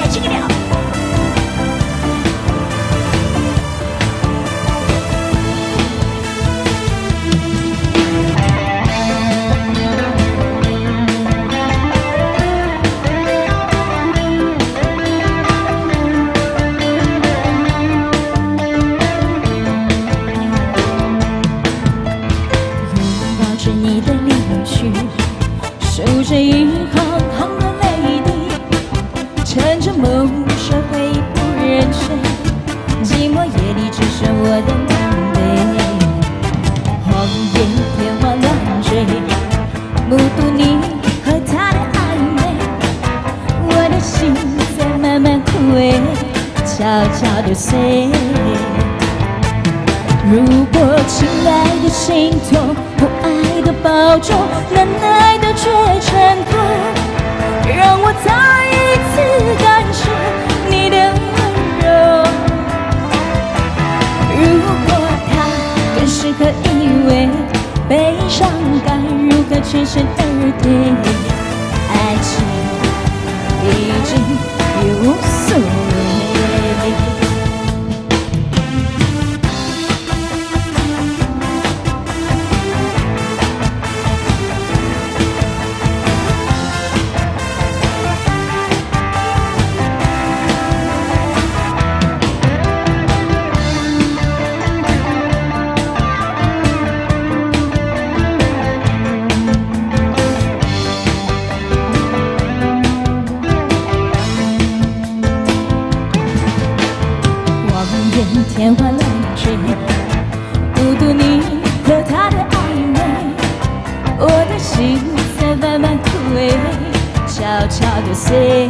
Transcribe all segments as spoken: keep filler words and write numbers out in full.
轻一点。 你的离去，守着一行行的泪滴，趁着梦说会不认真，寂寞夜里只剩我的狼狈。荒野天花乱坠，目睹你和他的暧昧，我的心在慢慢枯萎，悄悄地碎。如果亲爱的心痛，不爱的保重，难耐的却成空，让我再一次感受你的温柔。如果他更适合依偎，悲伤该如何全身而退？爱情已经也无所谓。天花乱坠，目睹你和他的暧昧，我的心在慢慢枯萎，悄悄地碎。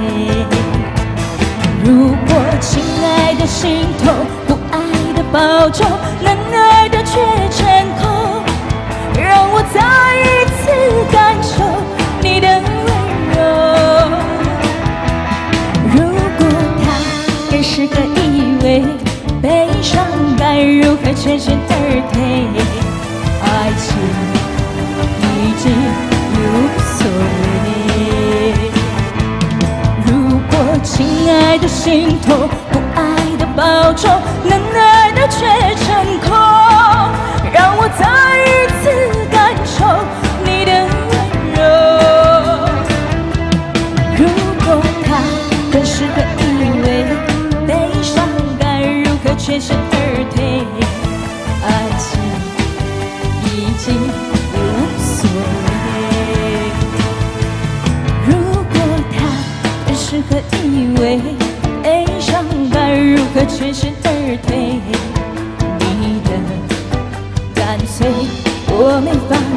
如果亲爱的心痛，不爱的保重，难耐的却成空，让我再一次感受你的温柔。如果他更适合依偎，悲伤该如何全身而退？爱情已经无所谓。如果亲爱的心痛，不爱的保重，难耐的却成空，让我再一次感受你的温柔。如果他更适合依偎，悲伤全身而退，爱情已经无所谓。如果他更适合依偎，悲伤该如何全身而退？你的干脆我没法